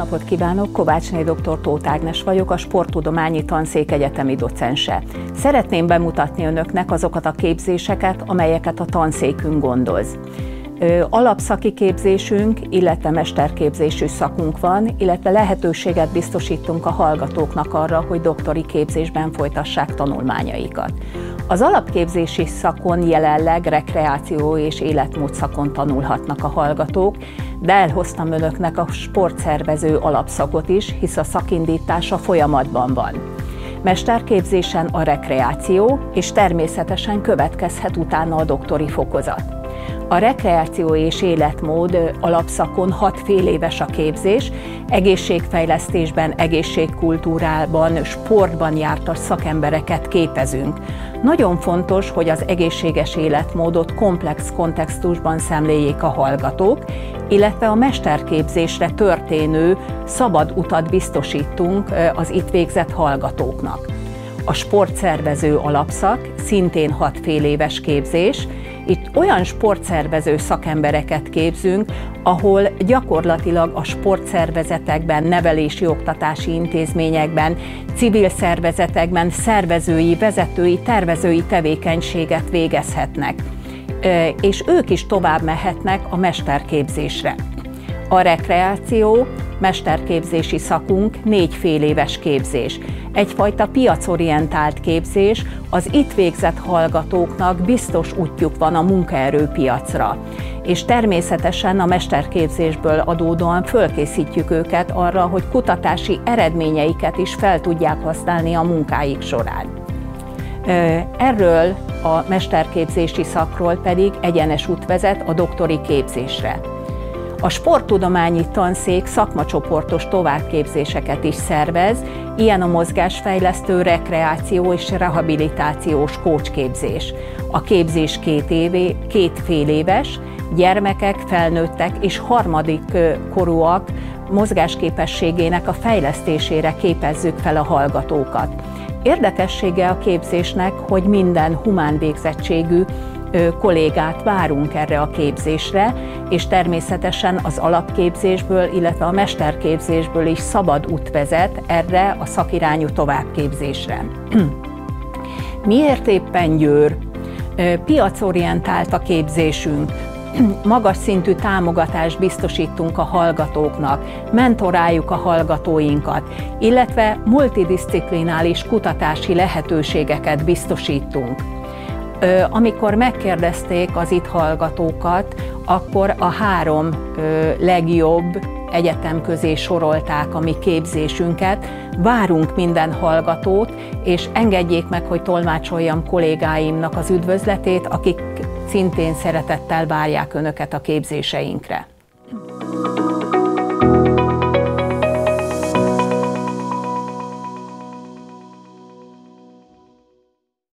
napot kívánok! Kovácsné dr. Tóth Ágnes vagyok, a Sporttudományi Tanszék egyetemi docense. Szeretném bemutatni önöknek azokat a képzéseket, amelyeket a tanszékünk gondoz. Alapszaki képzésünk, illetve mesterképzésű szakunk van, illetve lehetőséget biztosítunk a hallgatóknak arra, hogy doktori képzésben folytassák tanulmányaikat. Az alapképzési szakon jelenleg rekreáció és életmód szakon tanulhatnak a hallgatók, de elhoztam önöknek a sportszervező alapszakot is, hisz a szakindítása folyamatban van. Mesterképzésen a rekreáció, és természetesen következhet utána a doktori fokozat. A rekreáció és életmód alapszakon 6 féléves a képzés, egészségfejlesztésben, egészségkultúrában, sportban jártas szakembereket képezünk. Nagyon fontos, hogy az egészséges életmódot komplex kontextusban szemléljék a hallgatók, illetve a mesterképzésre történő szabad utat biztosítunk az itt végzett hallgatóknak. A sportszervező alapszak szintén 6 féléves képzés. Itt olyan sportszervező szakembereket képzünk, ahol gyakorlatilag a sportszervezetekben, nevelési oktatási intézményekben, civil szervezetekben szervezői, vezetői, tervezői tevékenységet végezhetnek, és ők is tovább mehetnek a mesterképzésre. A rekreáció mesterképzési szakunk 4 féléves képzés. Egyfajta piacorientált képzés, az itt végzett hallgatóknak biztos útjuk van a munkaerőpiacra. És természetesen a mesterképzésből adódóan fölkészítjük őket arra, hogy kutatási eredményeiket is fel tudják használni a munkáik során. Erről a mesterképzési szakról pedig egyenes út vezet a doktori képzésre. A Sporttudományi Tanszék szakmacsoportos továbbképzéseket is szervez, ilyen a mozgásfejlesztő, rekreáció és rehabilitációs coachképzés. A képzés 2 féléves, gyermekek, felnőttek és harmadik korúak mozgásképességének a fejlesztésére képezzük fel a hallgatókat. Érdekessége a képzésnek, hogy minden humán végzettségű kollégát várunk erre a képzésre, és természetesen az alapképzésből, illetve a mesterképzésből is szabad út vezet erre a szakirányú továbbképzésre. Miért éppen Győr? Piacorientált a képzésünk. Magas szintű támogatást biztosítunk a hallgatóknak, mentoráljuk a hallgatóinkat, illetve multidisciplinális kutatási lehetőségeket biztosítunk. Amikor megkérdezték az itt hallgatókat, akkor a 3 legjobb egyetem közé sorolták a mi képzésünket. Várunk minden hallgatót, és engedjék meg, hogy tolmácsoljam kollégáimnak az üdvözletét, akik szintén szeretettel várják önöket a képzéseinkre.